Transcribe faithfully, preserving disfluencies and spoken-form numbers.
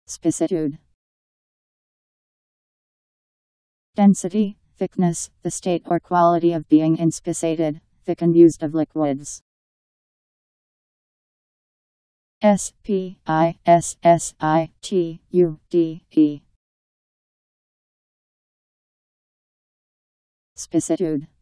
Spissitude. Density, thickness, the state or quality of being inspissated, thick and used of liquids. S P I S S I T U D E. Spissitude.